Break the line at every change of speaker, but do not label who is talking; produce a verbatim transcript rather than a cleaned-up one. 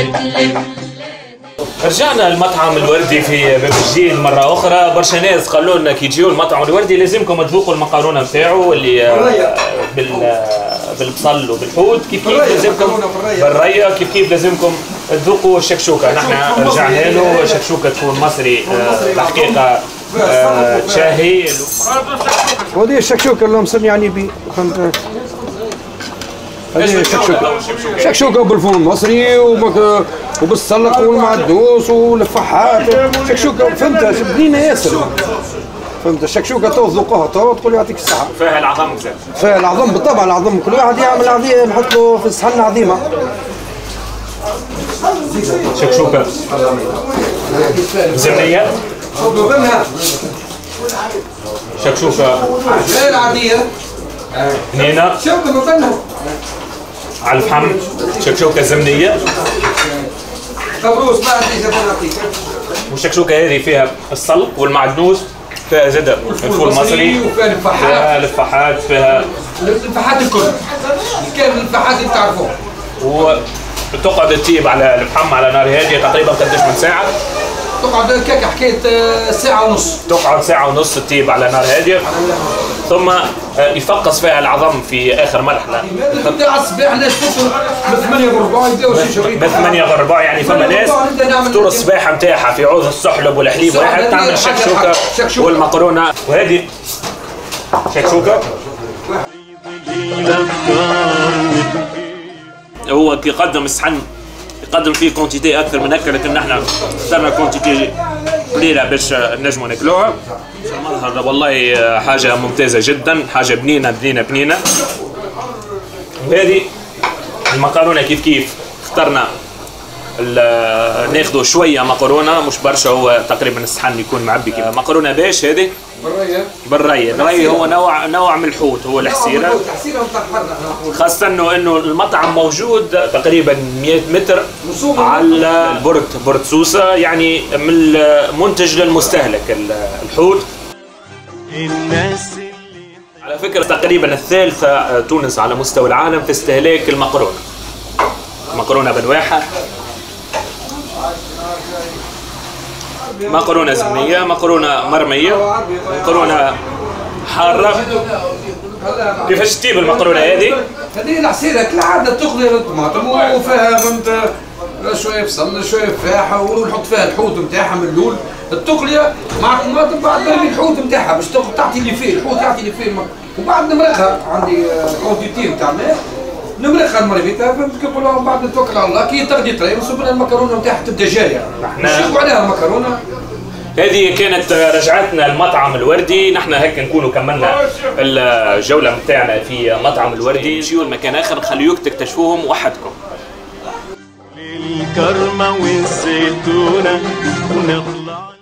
رجعنا المطعم الوردي في باب الجيل مرة أخرى. برشا ناس قالوا لنا كي تجيو المطعم الوردي لازمكم تذوقوا المقارونة نتاعو اللي بال بالبصل وبالحوت، كيف كيف لازمكم بالرية، كيف كيف لازمكم تذوقوا الشكشوكة. نحن رجعنا له شكشوكة تكون مصري الحقيقة شاهي.
وهذه الشكشوكة اللي مسمياني بي، فهمت؟ هذه شكشوكة شكشوكة بالفول المصري وبالسلق والمعدوس والفحات، شكشوكة فهمت بنينة ياسر. فهمت الشكشوكة تو تذوقوها تو تقول يعطيك الصحة.
فيها العظم زاد.
فيها العظم بالطبع، العظم كل واحد يعمل عظيم نحط له في الصحن عظيمة.
شكشوكة زبنية. شكشوكة
العادية
بنينة على الفحم. شكشوكة زبنية. والشكشوكة هذه فيها السلق والمعدنوس، فيها زدة الفول المصري،
وفيها الفحات،
فيها الفحات، فيها
الفحات الكل كامل الفحات اللي تعرفوها.
وتقعد تطيب على الفحم على نار هادية تقريبا قداش من ساعة؟
تقعد هكاك حكاية ساعة ونص.
تقعد ساعة ونص تطيب على نار هادية، ثم يفقص فيها العظم في آخر مرحلة.
تبدا على الصباح الناس تفطر ب ثمانية وربع يبداو يشربوا
ب ثمانية وربع، يعني فما ناس فطور الصباح نتاعها في عوض السحلب والحليب واحد تعمل الشكشوكة والمقرونة. وهذه شكشوكة هو كي يقدم الصحن يقدم فيه كونتيتي اكثر من هكا، لكن نحن اخترنا كونتيتي قليله باش نجموا ناكلوها. المظهر والله حاجه ممتازه جدا، حاجه بنينه بنينه بنينه. وهذه المقارونه كيف كيف اخترنا ناخذوا شويه مقرونه مش برشا، هو تقريبا الصحن يكون معبي كيف مقرونه باش هذه
بالريه.
بالريه، الريه هو نوع نوع من الحوت، هو الحسيره. خاصه انه انه المطعم موجود تقريبا مئة متر على البرد، برد سوسه، يعني من المنتج للمستهلك الحوت. على فكره تقريبا الثالثه تونس على مستوى العالم في استهلاك المقرونه. مقرونه بنواحه، مقرونه زبنيه، مقرونه مرميه، مقرونه حاره. كيفاش تجيب المقرونه هذه؟
هذه العصيره كالعاده تغلي الطماطم وفيها فهمت شويه بصل شويه فاحه ونحط فيها الحوت نتاعها من الاول. التقليه مع الطماطم بعد نرمي الحوت نتاعها باش تعطي لي فيه الحوت يعطي لي فيه، وبعد نمرقها عندي كونتيتي نتاع ماء نمرقها المريبيتها فهمت كيف نقولوا. بعد نتوكل على الله كي تغلي طري نصب لها المكرونه نتاعها تبدا جاريه نشيكوا عليها المكرونه.
هذه كانت رجعتنا المطعم الوردي. نحن هيك نكونوا كملنا الجوله نتاعنا في مطعم الوردي. نمشيو لمكان اخر نخليوك تكتشفوهم وحدكم.
للكرمه والزيتونه نطلع